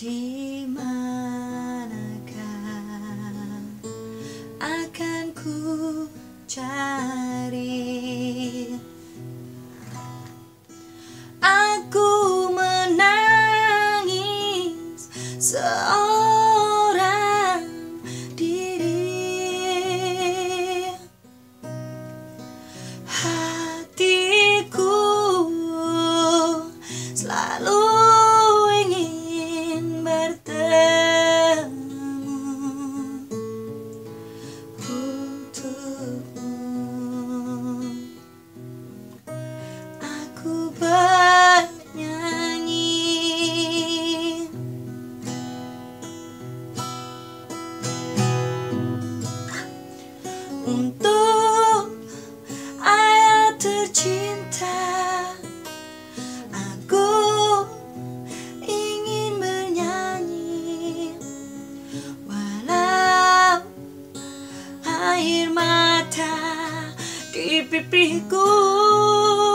Di manakah akan ku cari? Aku menangis seorang diri. Hatiku selalu ingin bertemu untukmu. Aku bernyanyi untuk ayah tercinta. Aku ingin bernyanyi walau air mata di pipiku.